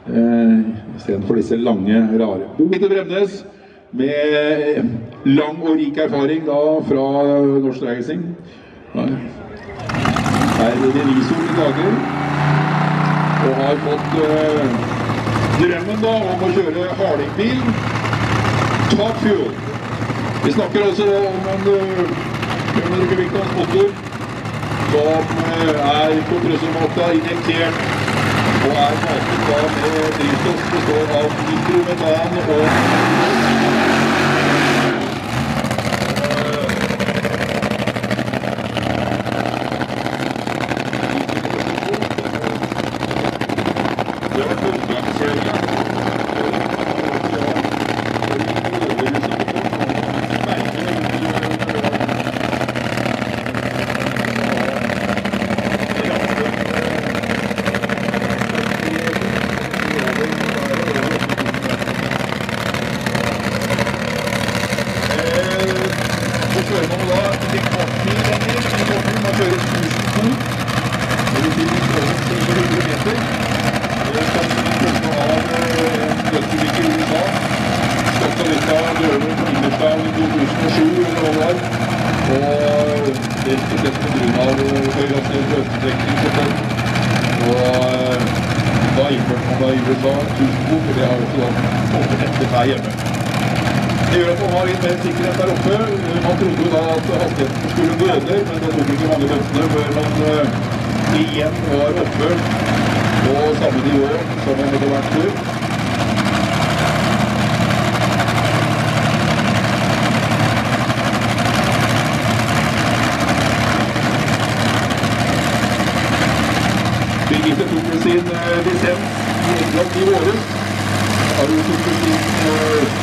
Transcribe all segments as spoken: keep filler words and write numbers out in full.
eh, i stedet for disse lange, rare. Birgitte Bremnes, med lang og rik erfaring da fra Norsk Racing. Er revisor i dager, og har fått eh, drømmen da om å kjøre hardingbil, Top Fuel. Vi snakker altså om en fem hundre kubikktonns motor som er på trusselmåte injektert og er matet da med drivstoff består av mikrometan og Det gjør at man har litt mer sikkerhet der oppe. Man trodde jo da at hastigheten skulle gå ned, men det tok ikke mange bøttene før man uh, igjen var oppe på samme nivå som man hadde vært før. Birgitte tok med sin uh, lisens i England i våres. Har hun tok med sin uh,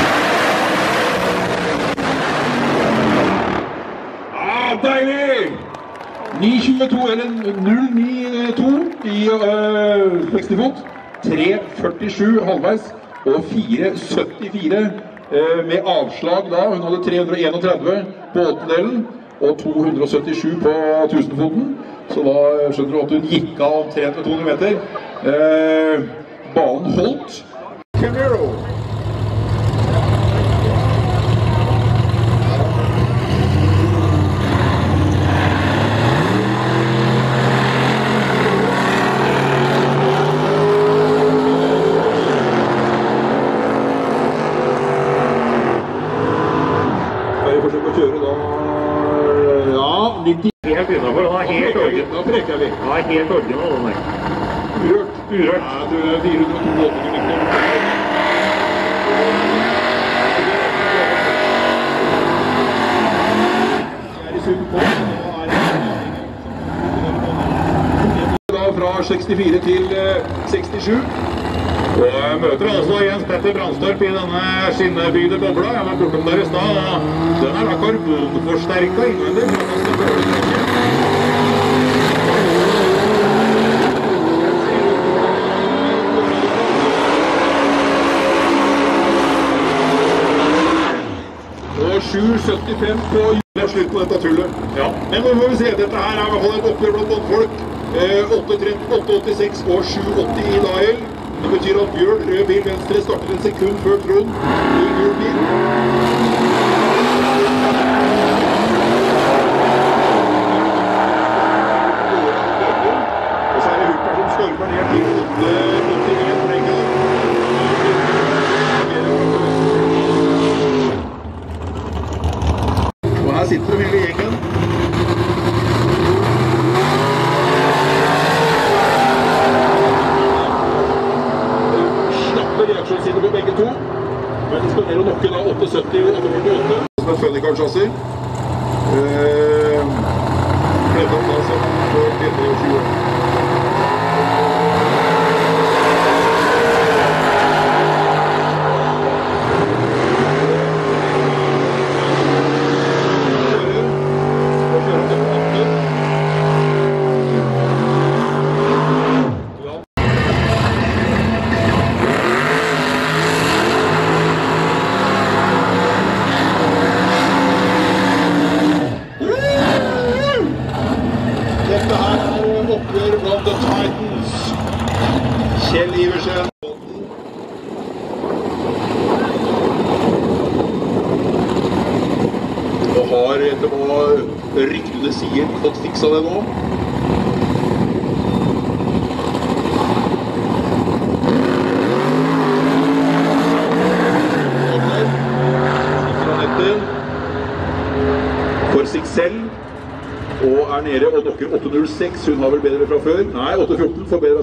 deilig! ni tjueto eller null ni to i øh, seksti fot, tre førtisju halvveis og fire syttifire øh, med avslag da. Hun hadde tre hundre enogtredve på åttendelen og to hundre syttisju på tusenfoten. Så da skjønner du at hun gikk av omtrent med to hundre meter. Eh, banen holdt. Camaro. Helt innenfor, den er helt original. Da preker vi. Den er helt original, den er. Urørt. Urørt. Ja, du er fire hundre og to kubikktonn. Jeg er i sum på. Da fra sekstifire til sekstisju. Og jeg møter altså Jens Petter Brandstorp i denne skinnebygde bobla. Jeg var bortom der i stad, og den er da karbonforsterket innvendig. Og sju syttifem på Det er slutt på dette tullet. Ja. Men nå må vi se, dette her er i hvert fall et oppgjør blant båtfolk. åtte åttiseks og sju åtti i Dael. Det betyr at Bjørn, rød bil venstre, starter en sekund før Trond i gul bil. Og så er det Hukar som stormer ned til åttien for en gang. Og her sitter de hele gjengen. Reaksjonsside på begge to, men de skal ned og nokke da åtte sytti og åtte førtiåtte som er Funnycar-chassis. Dette da som for P tre og tjue. Dette her er oppgjør blant The Titans. Kjell Iversen. har etter hva ryktene sier fått fiksa det nå. For seg selv, og er nede og dokker åtte null seks. Hun har vel bedre fra før? Nei, åtte fjorten får bedre.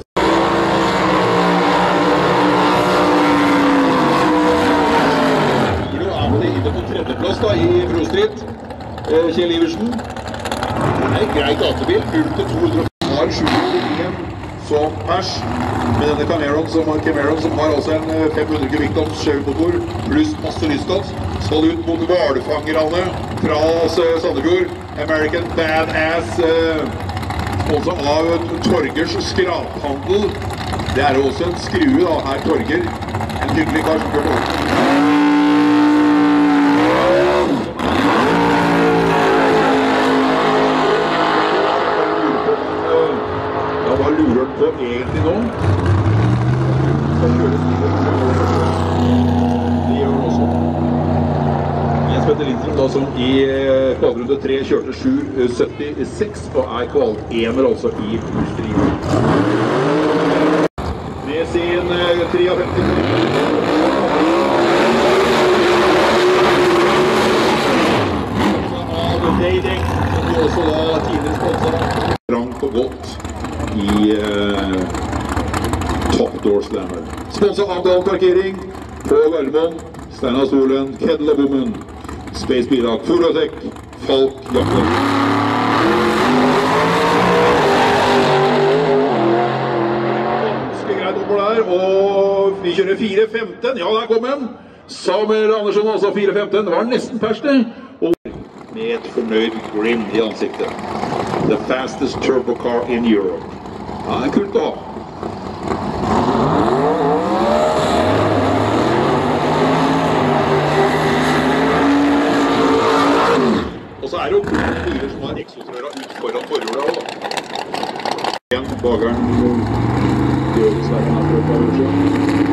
Giro er med det inne på tredjeplass da i Pro Street. Kjell Iversen. Nei, greit gatebil. null til to hundre. Har sju hundre igjen som pers. Med denne Cameron som har, Cameron, som har altså en fem hundre kubikktoms Chevy-motor pluss masse lystgass. Skal ut mot hvalfangerne fra Sandefjord. American Badass, eh, også av Torgers skraphandel. Det er jo også en skrue da, her Torger. En hyggelig kar som gjør det. Ja, hva lurer han på egentlig nå? Det gjør han også. Jens Petter Lindstrøm da, som i kvalrunde tre kjørte sju syttiseks og er kvalt ener altså i Pro-striden. Med sin femti-tre. Av Daydek, som vi også da tidligere sponset. Rank og godt i uh, Top Door Slammer. Sponset av Dahl Parkering på Gardermoen, Steinar Stolen, Kedel og Bommen. Space Bilag, Forotek, Falk, Jakob. Ganske greit oppå der, og vi kjører fire femten. Ja, der kom den. Samuel Andersson også fire femten. Det var nesten pers det. Og med et fornøyd grin i ansiktet. The fastest turbo car in Europe. Ja, det er kult å ha. Så er det jo biler som har eksotrøra ut foran forhjulet også da. Igjen, bageren i Øresverden her for et par år siden.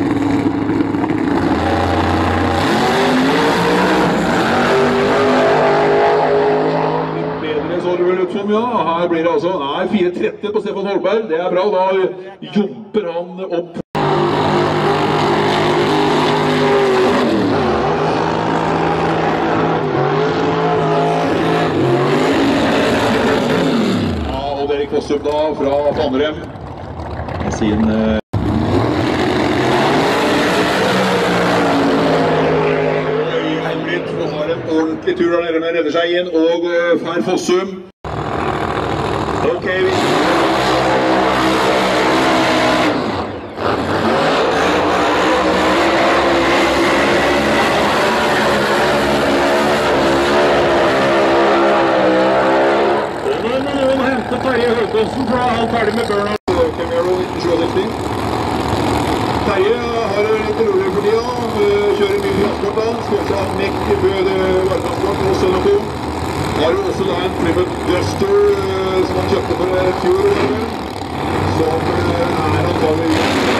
Litt bedre så det vel ut som, ja. Her blir det altså, nei, fire tretti på Stefan Holberg. Det er bra, da jumper han opp. Kvossum da fra Fannrem med sin uh... Helmrit har en ordentlig tur der nede med redder seg inn og uh, Fær Fossum. Ok, vi Terje Høykonsen fra han ferdig med Burnout. Camaro nitten syttisju. Terje har litt rolig for tida, kjører mye transport da, skåret av Mek, Bøde, Vartransport og Sønnepo. Har jo også da en Plymouth Duster som han kjøpte for et fjor, som er antallig.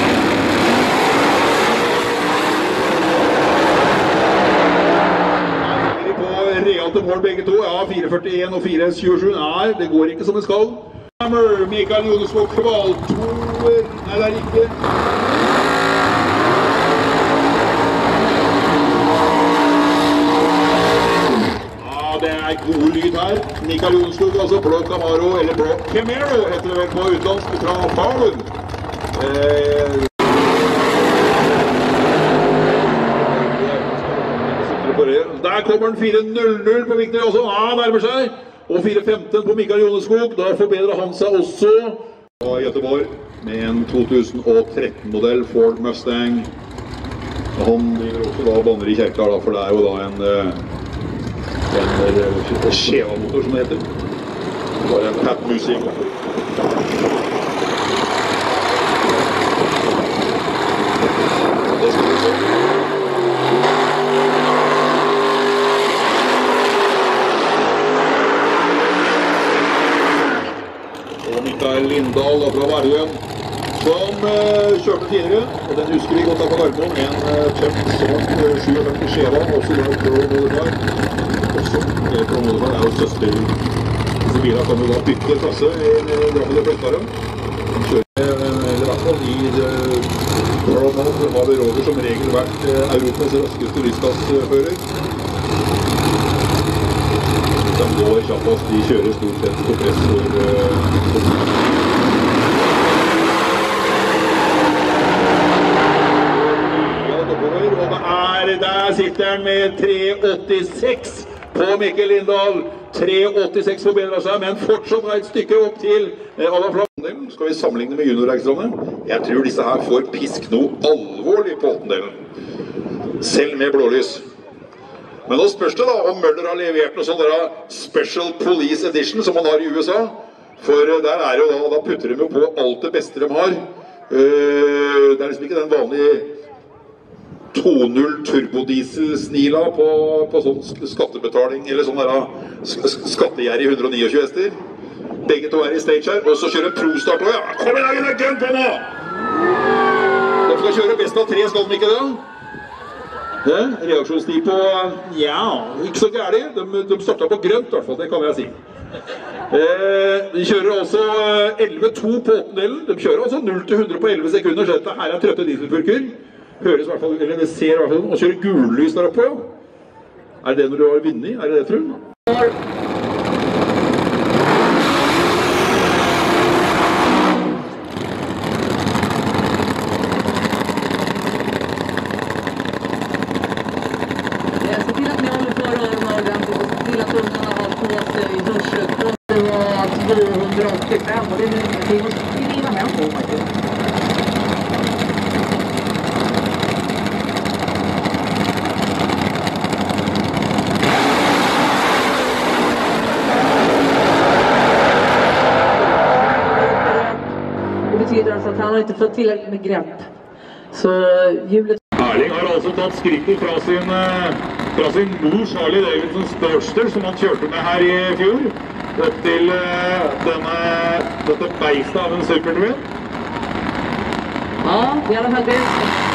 Realt til mål begge to, ja, fire førtien og fire tjuesju, nei, det går ikke som det skal. Mikael Jonesvåg kvaltoer, nei, det er ikke. Ja, det er god lyd her. Mikael Jonesvåg, altså blå Camaro, eller blå Camaro, heter det vel på utlandsk fra Falun. Eh... Der kommer den fire null null på Victor også. Ja, nærmer seg. Og fire femten på Mikael Joneskog. Da forbedrer han seg også. Og Göteborg med en to tusen og tretten modell Ford Mustang. Han driver også da banner i kjerka da, for det er jo da en, en, en Cheva-motor som det heter. Det var en Pat Music. Det skal vi se. Mikael Lindahl fra Værløen, som uh, kjørte tidligere, og den husker vi godt av på Gardermoen, en uh, tømt svart uh, femtisju Cheva, også da Pro Modify. også. Promodify er jo søster. Disse bilene kan jo da bytte klasse i Drammel og Fløttaren. Eller i hvert fall i Promod har Roger som regel vært Europas raskeste lystgassfører. De går kjappast, de kjører stort sett på press for Der sitter han med tre åttiseks på Mikkel Lindahl. tre åttiseks forbedrer seg, men fortsatt er et stykke opp til Adam Flammen. Skal vi sammenligne med juniorverkstedene? Jeg tror disse her får pisk noe alvorlig på åttendelen. Selv med blålys. Men nå spørs det da om Møller har levert noe sånn der Special Police Edition som man har i U S A. For der er jo da, da putter de jo på alt det beste de har. Det er liksom ikke den vanlige to null turbodiesel-snila på, på sånn skattebetaling, eller sånn der skattegjerrig hundre og tjueni hester. Begge to er i stage her, og så kjører ProStart også. Ja, kom igjen, det er gønn på nå! De skal kjøre best av tre, skal de ikke det? Ja, reaksjonstid på, ja, ikke så gærlig. De, de startet på grønt, i hvert fall, det kan jeg si. Eh, de kjører også elleve to på åttendelen. De kjører også null til hundre på elleve sekunder, så dette her er trøtte dieselfurker. Høres i hvert fall, eller det ser i hvert fall, og kjører gullys der oppe, ja. Er det det når du har vunnet? Er det det, tror du? Jag ser till att ni håller på rörarna ordentligt och ser till att ungarna har på sig i duschen. Det var tvåhundraåttiofem och det är nu vi måste skriva hem på faktiskt. Alltså att han har inte fått tillräckligt med grepp. Så hjulet... Erling har altså tatt skrittet fra sin, fra sin mors Harley Davidson Sportster som han kjørte med her i fjor. Opp til denne, dette beistet av en superdrill. Ja, det är i alla fall det.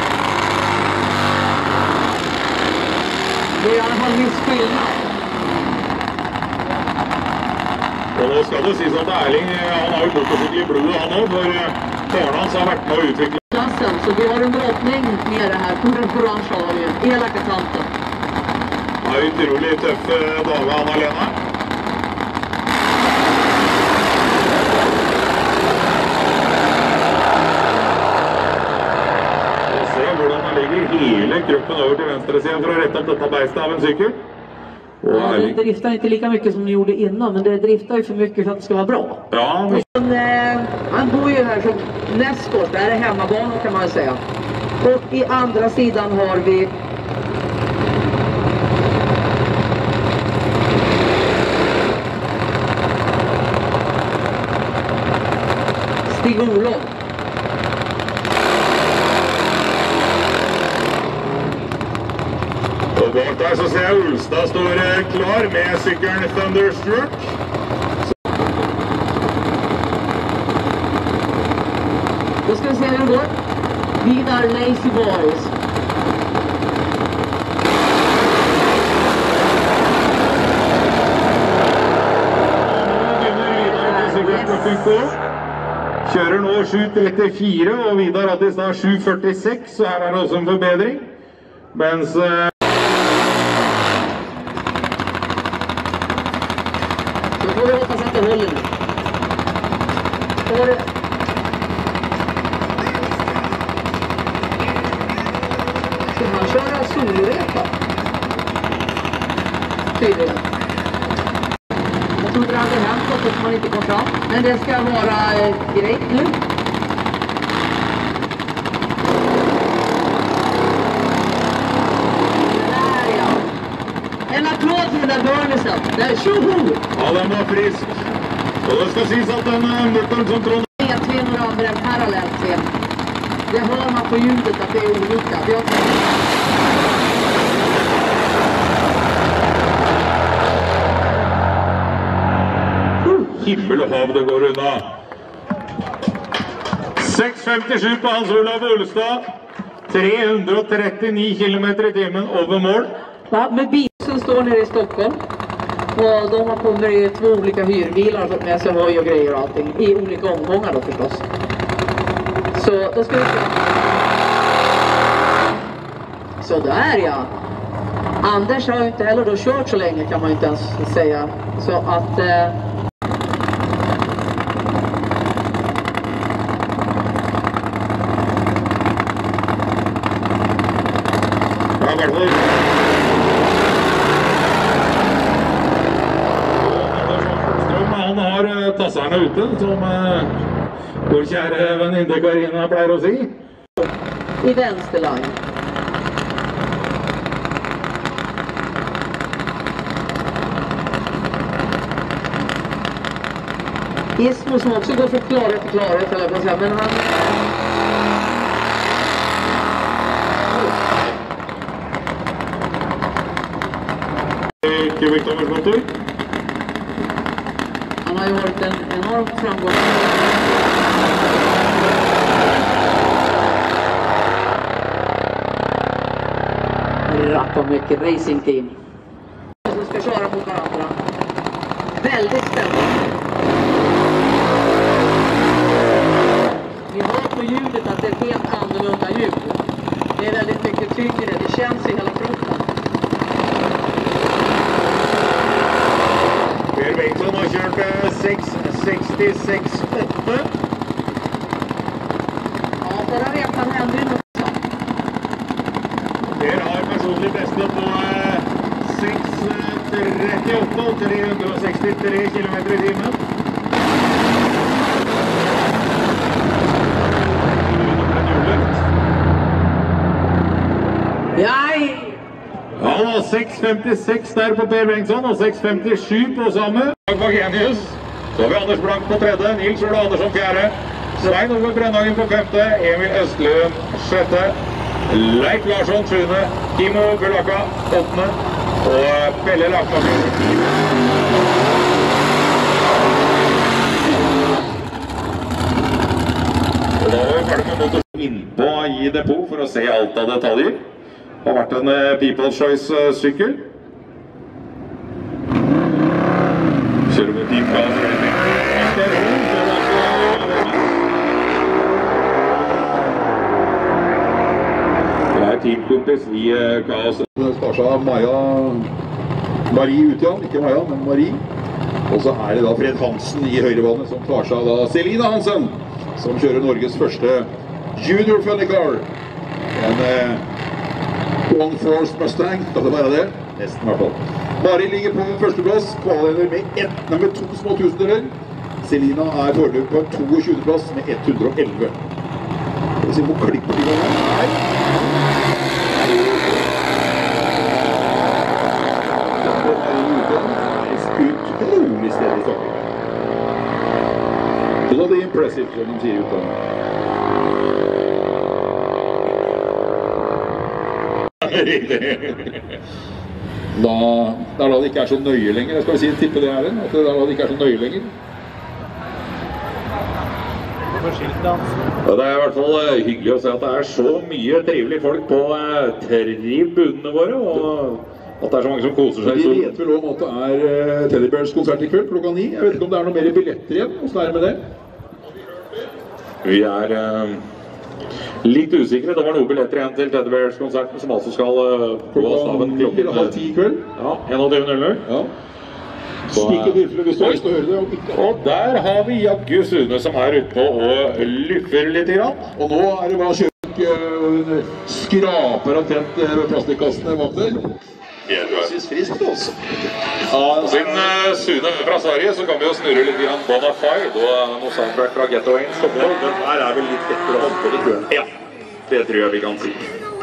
Det är i alla fall viss skillnad. Og nå skal det sies at Erling, han har jo motorsykkel i blodet han også, for faren hans har vært med å utvikle. Klassen, så vi har en drottning nere här på den orange avien, elaka tanten. Det er jo utrolig tøff dag, Anna-Lena. Og se hvordan han legger hele kroppen over til venstre siden for å rette opp dette beistet av en sykkel. Ja, det driftar inte lika mycket som ni gjorde innan, men det driftar ju för mycket för att det ska vara bra. Ja, men... Men, eh, han bor ju här som nästgård, det här är hemmabanan kan man säga. Och i andra sidan har vi Stig-Olof. Og bak der så ser jeg Ulstad står klar med sykkelen Thunderstruck. Då ska vi se hur det går. Vidar Lazy Boys. Kjører nå sju trettifire, og Vidar hadde i stad sju førtiseks, så her er det også en forbedring. Mens... Så får vi hoppas att det håller nu. Får det... Ska han köra solorepa? Tydligen. Jag trodde det hade hänt något som man inte kom fram. Men det ska vara direkt nu. Där ja. En applåd för den där burnisen. Där, tjoho! Ja, den var frisk. Og det skal sies at den motoren som Trond... E-tvinnor av en parallellt tv. Det hör man på ljudet att det är olika. Det är också... Himmel og hav det går unna. seks femtisju på Hans Olav Olstad. tre hundre og trettini kilometer i timen over mål. Ja, med bilen som står nere i Stockholm. Och de har kommit i två olika hyrbilar och fått med sig hoj och grejer och allting. I olika omgångar då förstås. Så då ska vi se. Så där ja. Anders har ju inte heller då kört så länge kan man ju inte ens säga. Så att... Eh... Han har tasserne ute, som vår kjære venninne Karina pleier å si. I vänsterline. Ismo som också går för klarhet och klarhet, eller på att säga, men han... Kubiktomersmotor. Han har ju varit en enorm framgång. Rappamäki Racing Team. Som ska köra mot varandra. Väldigt spännande. Vi hör på ljudet att det är ett helt annorlunda ljud. Det är väldigt mycket tyngre, det känns i hela kroppen. Per Bengtsson har kjørt sex sekstiseks åtte. Ja, förra repan hände ju något. Per har personlig beste på seks trettiåtte og tre hundre og sekstitre kilometer i timen. Nei! Han har seks femtiseks der på Per Bengtsson og seks femtisju på samme. Bak Genius. Så har vi Anders Blank på tredje, Nils Ole Andersson fjerde, Svein Ove Brennhagen på femte, Emil Østlund sjette, Leif Larsson sjuende, Kimo Bulaka åttende og Pelle Lakmaker. Og da var vi ferdig med motor innpå i depot for å se alt av detaljer. Det har vært en People's Choice-sykkel. Kjører med teamkass. Det er teamkompis i kaos. Stasja Maja Marie Utjan, ikke Maja, men Marie. Og så er det da Fred Hansen i høyrebane som tar seg av da Selina Hansen, som kjører Norges første Junior Funny Car. En eh, One Force Mustang, kan det være det? Nesten i hvert fall. Mari ligger på førsteplass, kvalender med, ett, nei, med to små tusendeler. Selina er foreløpig på toogtyvende plass med ett hundre og elleve. Skal vi se hvor klipper de var her? Utrolig stedig starting. Bloody impressive, som de sier ut av. Da, det er da det ikke er så nøye lenger. Jeg skal si tippe det her, at det er da det ikke er så nøye lenger. Ja, det er i hvert fall hyggelig å se at det er så mye trivelige folk på tribunene våre, og at det er så mange som koser seg. Vi vet vel om at det er Teddy Bears konsert i kveld klokka ni. Jeg vet ikke om det er noe mer billetter igjen. Hvordan er det med det? Vi er uh, litt usikre. Det var noen billetter igjen til Teddy Bears-konserten, som altså skal uh, gå av staven klokken halv ti i kveld. Ja, enogtyve null null. Ja. Stikk i tilfelle hvis du har lyst til å høre det. Og, ikke. Og der har vi Jaggu Sune som er ute på og luffer litt grann. Og nå er det bare å kjøre skraper av tent plastikkassene bak der. Jeg synes friskt også. Ja, siden uh, Sune fra Sverige så kan vi jo snurre litt grann Bonafide og noe soundtrack fra Getaway. Den her er vel litt etter å holde det, tror jeg. Ja, det tror jeg vi kan si.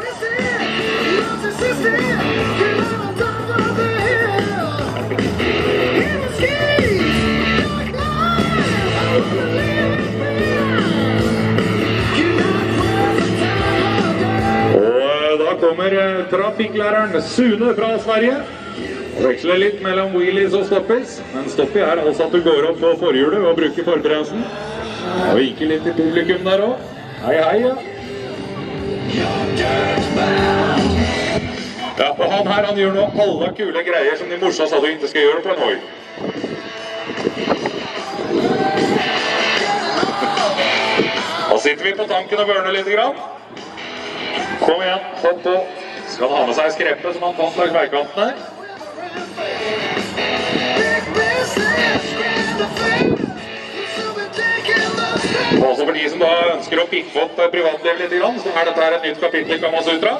Og da kommer trafikklæreren Sune fra Sverige. Veksler litt mellom wheelies og stoppies, men stoppie er altså at du går opp på forhjulet og bruker forbremsen. Og vinker litt i publikum der også. Hei, hei, ja. Ja, og han her, han gjør noe alle kule greier som de morsa sa du ikke skal gjøre på en hoi. Da sitter vi på tanken og børner litt grann. Kom igjen, hopp på. Skal han ha med seg skreppet som han fant langs veikanten her? Også for de som da ønsker å piffe opp privatlivet litt grann, så er dette her et nytt kapittel i Kamasutra.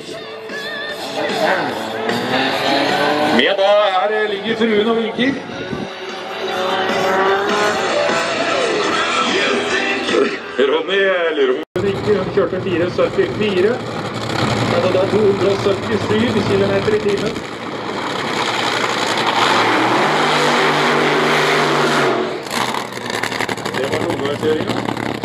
Med da her ligger fruen og vinker. Ronny lurer på vinker, hun kjørte fire syttifire. Det er da to hundre syttisju kilometer i timen. Det var romværkjøringen.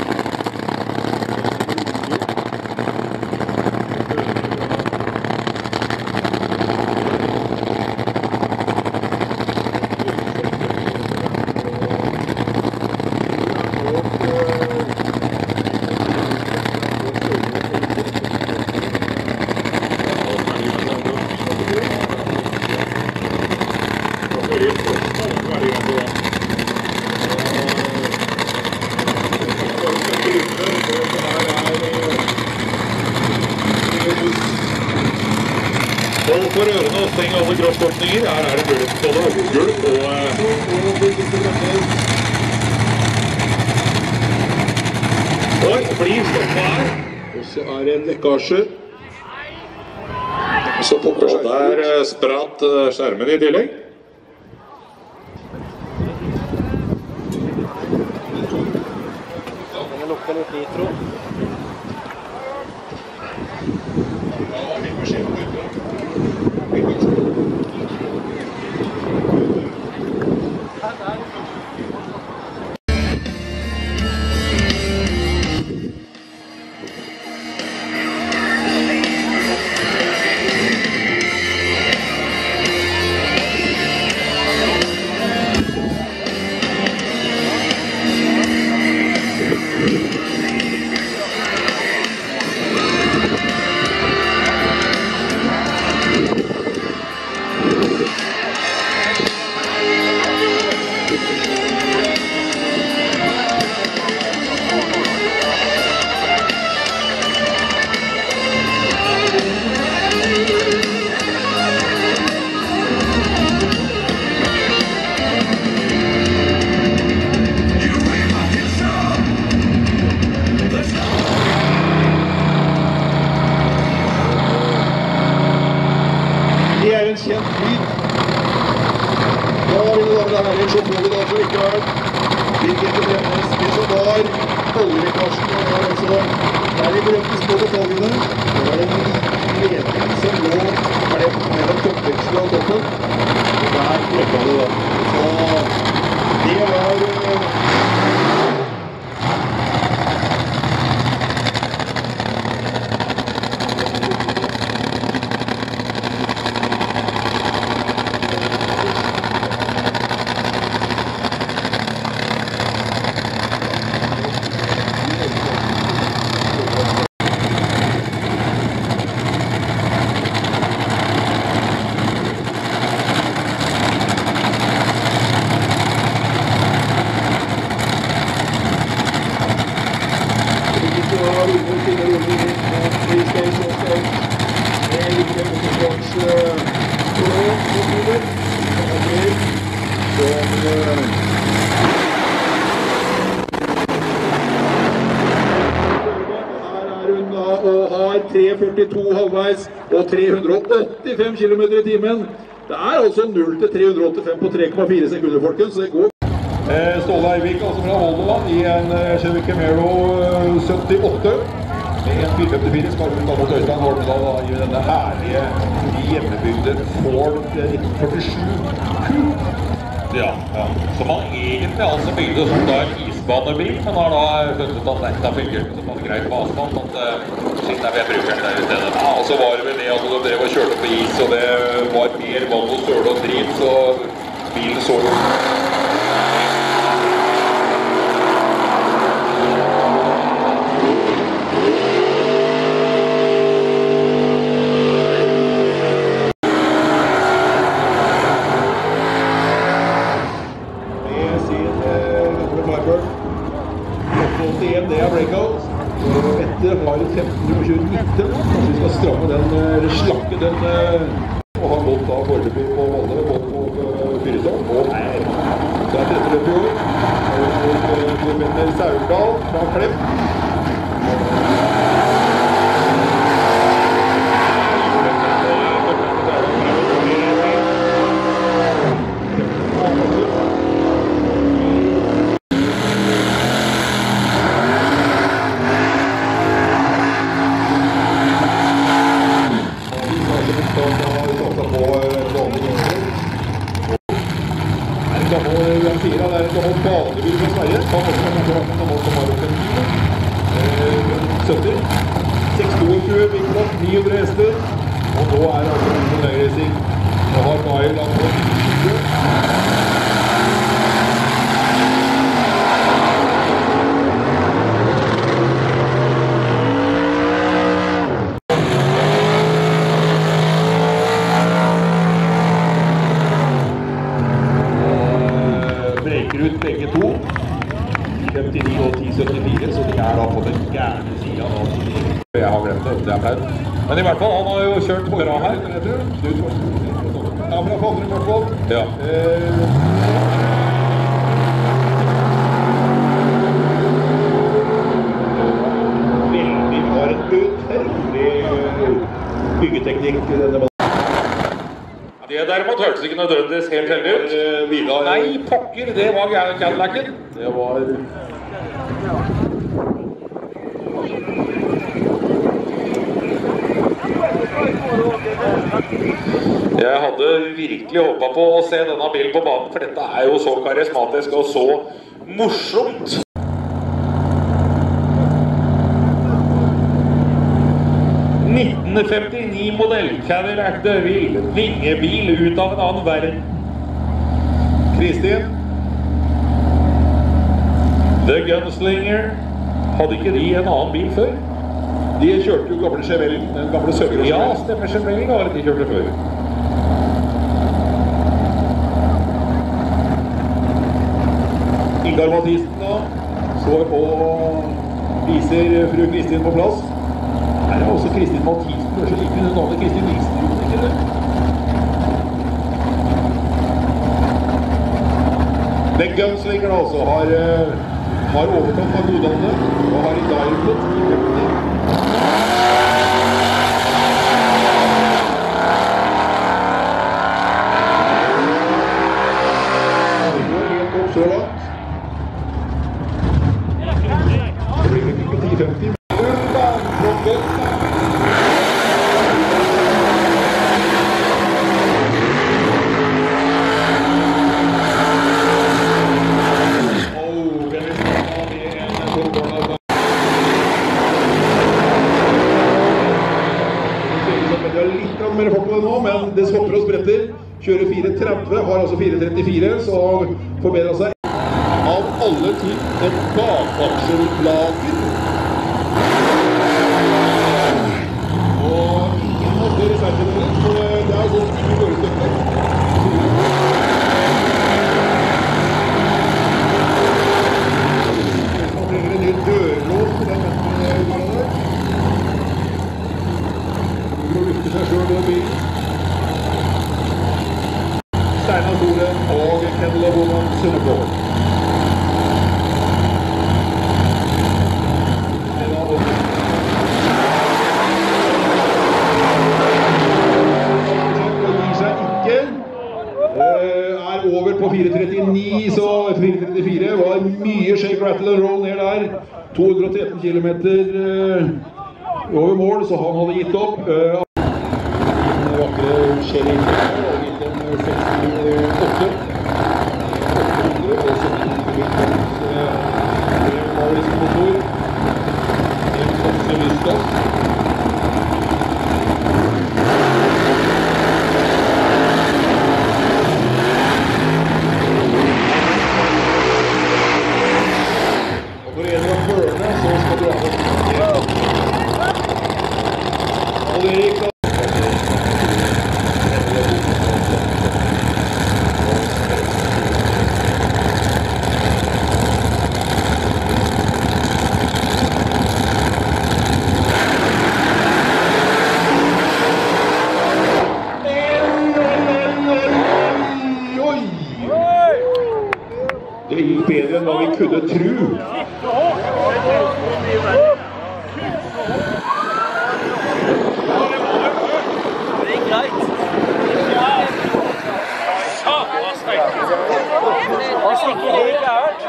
Hold for ørene og steng alle kroppsåpninger. Her er det mulighet til både gulv og... Oi, blir stoppet her. Og så er det en lekkasje. Og der spratt skjermen i tillegg. Den lukter litt nitro. Kjent lyd. Da, mine damer og herrer, så får vi da for ikke vært Birgitte Bremnes, det som var oljekarsen, og altså, der de berømte små detaljene, det var en ledning som lå mellom toppvekslet og toppen, og der klokka det da. Så det var... Og har tre førtito halvveis og tre hundre åttifem kilometer i timen. Det er altså null til tre hundre åttifem på tre komma fire sekunder, folkens, så det går. Ståle Eivik, altså fra Volvo, i en Chevy Camaro syttiåtte. Med en fire femtifire skal hun da mot Øystein Holmedal da, i denne herlige hjemmebygde Ford nitten førtisju. Ja, ja. Som han egentlig altså bygde som da en isbanebil, men har da funnet at dette fungerer ikke så pass greit på asfalt, at siden er vi bruker den der i stedet. Ja, og så var det vel det at de drev og kjørte på is, og det var mer vann og søle og drit, så bilen så jo... C M D er breakout. Etter har et femten nummer tjue nitten. Kanskje vi skal stramme den, eller slakke den, og ha gått da foreløpig på Valle, gått på Fyresdal. Og nei, så er tredje løp i år. Og Petter Saurdal fra Klepp. seks tjueto, Viklopp, ni hundre hester, og nå er det altså en nøyracing. Nå har Mail lagt på tjue. Breker ut begge to. femtini og ti syttifire, så de er da på den gærne siden av tiden. Jeg har glemt det, det er flaut. Men i hvert fall, han har jo kjørt håra her. Ja, fra Fandre i hvert fall. Ja. Veldig har en utrolig byggeteknikk i denne banen. Det derimot hørtes ikke nødvendigvis helt heldig ut. Nei, pokker, det var Cadillacen. Det var... Jeg hadde virkelig håpet på å se denne bilen på banen, for dette er jo så karismatisk og så morsomt. nitten femtini modell Cadillac DeVille, vingebil ut av en annen verden. Kristin. The Gunslinger. Hadde ikke de en annen bil før? De kjørte jo gamle Chevelle, den gamle Søgre. Ja, stemmer Chevelle var det de kjørte før. Ingar Mathisen da, står og viser fru Kristin på plass. Her er også Kristin Mathisen, det er så like hun navnet Kristin Nilsen, ikke det? Den Gunslinger altså har, har overtatt av Godane og har i dag på ti femti. Det går helt opp så langt. Det blir ikke ti femti. Men det hopper og spretter, kjører fire tretti, har altså fire trettifire, så forbedrer seg av alle til et bakaksjelplager. Og ingen måtte reservere, for det er sånn ti forestøtter. Man trenger en ny dørlås til den metten der. Å lufte seg selv og bilen. Steinar Tore og Kendall og Boman Sønnekål. Gir seg ikke. Er over på fire trettini, så fire trettifire var mye shake, rattle and roll ned der. to hundre og tretten kilometer over mål, så han hadde gitt opp. Den vakre Shelly og gitt en sekstiåtte. åtte hundre og sytti en Maurisk motor. En Fosse Lysgass. Og når det gjelder å burne, så skal du ha det. Og det gikk da. Det gikk bedre enn hva vi kunne tro. Det gikk greit. Det stikker helt gærent.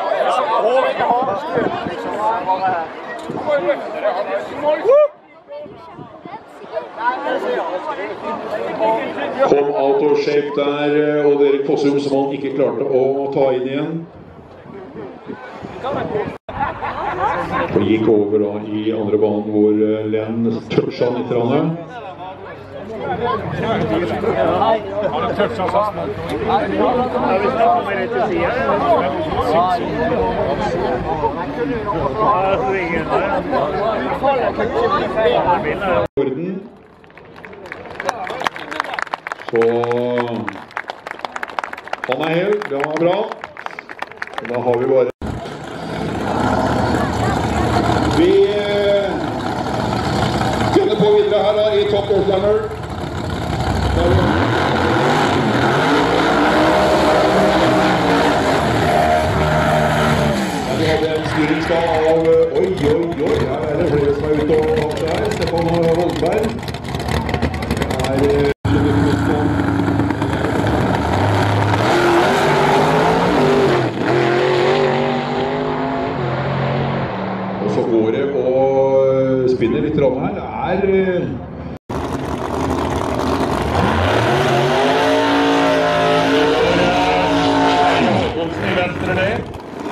Kom out of shape der, og Erik Fossum som han ikke klarte å ta inn igjen. Og gikk over da i andre banen hvor Len toucha litt. Han har toucha fast. Orden. Så han er hel, det var bra. Og da har vi bare vi kunne på videre her da, i Top Northlander. Ja, vi hadde en styringsdag av oi, oi, oi, her er det flere som er ute og tatt her. Stefan Holmberg. Det er og spinner litt rann her. Det er Olsen i venstre ned.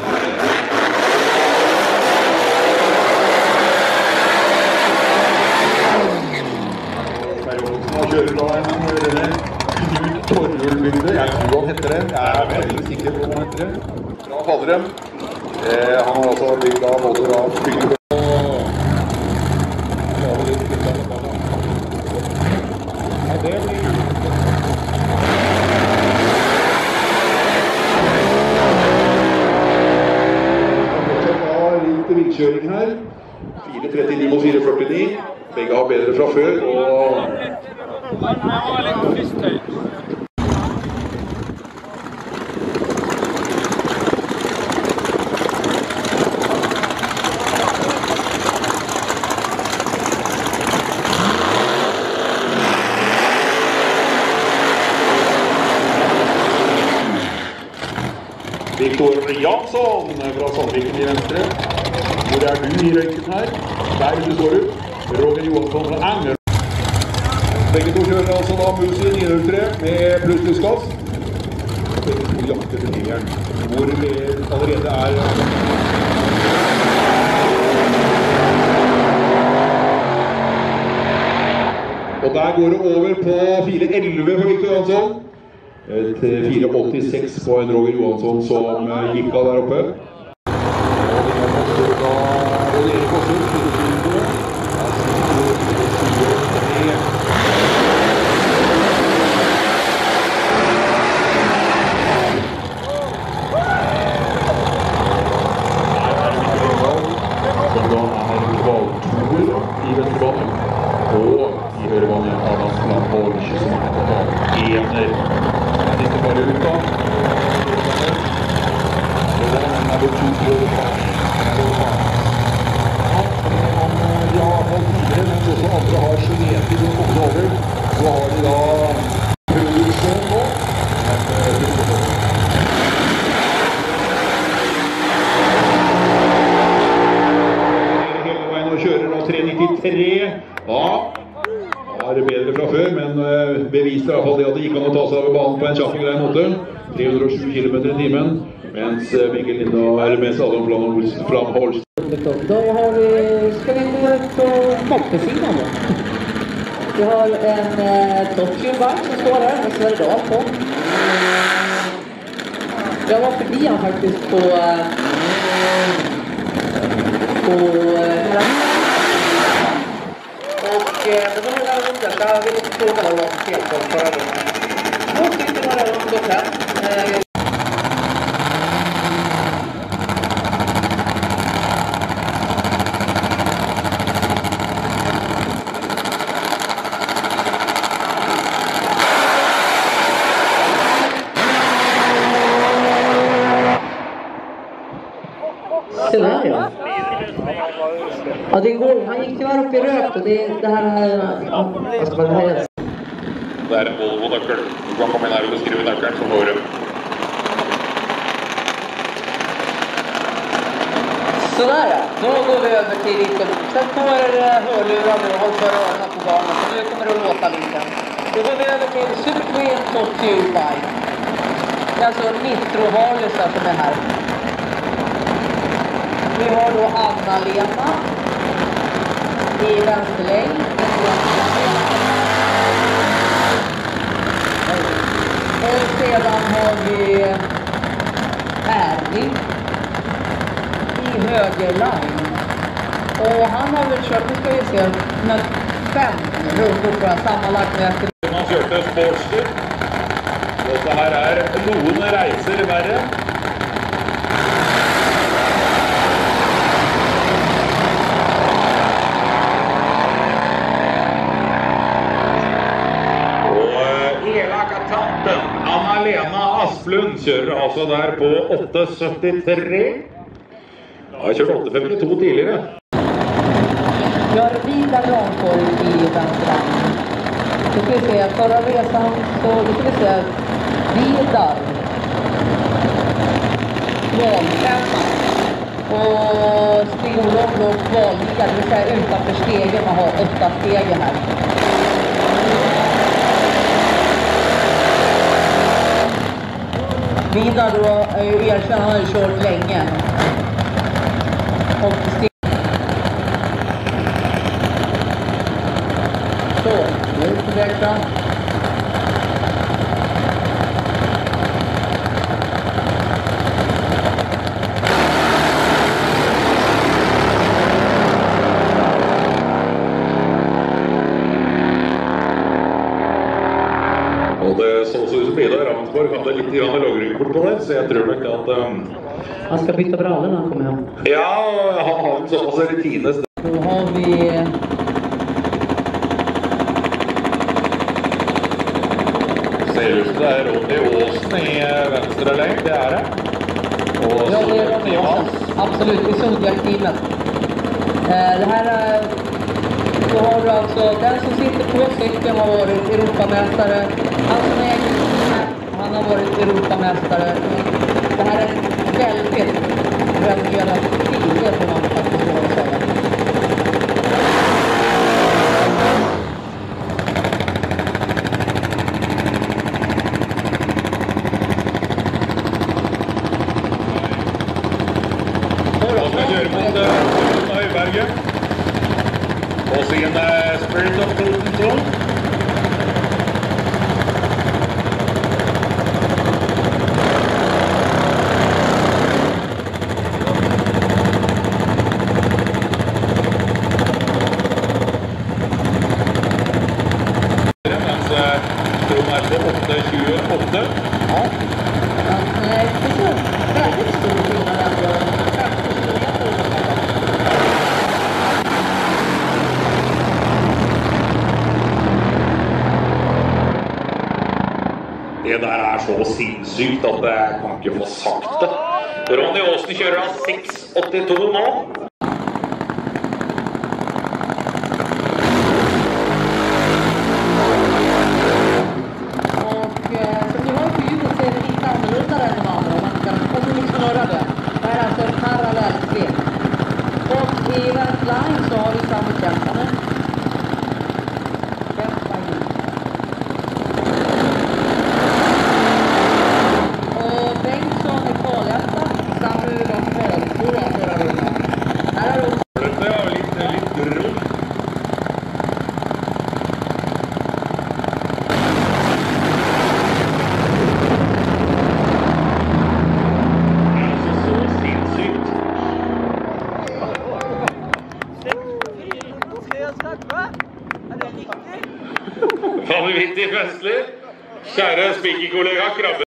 Per Olsen har kjørt da en Knut Torrulbygde. Jeg tror han heter det. Jeg er veldig sikker på han heter det. Fra Fallrem. Eh, han har altså bygd av både da bygd Vilkjøring her. fire trettini mot fire førtini. Begge har bedre fra før. Og Viktor Jansson fra Sandviken i venstre. Hvor er du i røyken her? Der du står du. Roger Johansson fra Anger. Begge to kjører altså da Musi ni null tre med pluss-pluss-gass. Begge to jakter til nieren, hvor vi allerede er og der går det over på fire elleve for Viktor Jansson. Til fire åttiseks på en Roger Johansson som gikk av der oppe. Ja, var det bedre fra før, men beviste i hvert fall det at det gikk an å ta seg over banen på en kjapp og grei måte. tre hundre og sju kilometer i timen, mens Mikkel Linda er med slalom fra Holst. Da har vi, ska vi gå på bakkesidan då? Vi har en eh, Tokyo-back som står här med Sverige Dahl på. Jag var förbi han faktiskt på eh, på eh, och eh, det var några runder där jag ville fråga vad de fel på förra gången. Då tyckte några runder sen. Eh, Se där ja. Ja, det går. Han gick tyvärr upp i rök och det, det här... Ja, jag ska bara säga. Det er en Volvo-nøkkel. Du kan komme inn her og beskrive nøkkelen, så får du. Sådär ja, då går vi över till lite. Sätt på er hörlurar nu och håll för öronen på barnen. Så nu kommer det att låta lite. Då går vi över till Super Top Purify. Det är alltså Nitro-varelser som är här. Vi har då Anna-Lena i vänsterlängd. Och sedan har vi Erling i höger line. Och han har väl kört, nu ska vi se, med fem rundor på sammanlagt med efter. Man kjørte Sportster. Dette her er noen reiser verre. Anna-Lena Asplund kjører altså der på åtte syttitre. Ja, jeg kjørte åtte femtito tidligere. Vi har Vidar Ramborg i vänster. Då ska vi se, förra resan så då ska vi se Vidar Valfemma och Stig-Olof och Valliga, det vill säga utanför stegen, man har åtta stegen här. Vidar då är ju erkänd, han har ju kört länge. Och så, nu är det växla. Og det så ut som Vidar Ramsborg hadde litt logringkort på det, så jeg tror nok at... Um, han ska byta brallor när han kommer hem. Ja, han har en såpass rutine. Då har vi... Ser ut som det er Ronny Åsen i venstre leng, det er det. Og ja, det är Ronny Åsen. Absolut, i Zodiac-teamet. Eh, det här är... Då har du alltså, den som sitter på cykeln har varit Europamästare. Han som är han har varit Europamästare. Det här är väldigt reagerad tider på man faktiskt får säga. Og skal kjøre mot Høyberget. Og sin Spirit of Control. Mens Trond er på åtte tjueåtte. Ja. Men det är väldigt stor skillnad ändå. Det der er så sinnssykt at jeg kan ikke få sagt det. Ronny Åsen kjører av seks åttito nå. Och eh, som ni har på ljudet så är det lite annorlunda än de andra. Man kan också snurra det. Det här är alltså en parallellsvep. Och i vänsterline så har vi samma kämpare. Vanvittig festlig. Kjære speakerkollega Krabbe.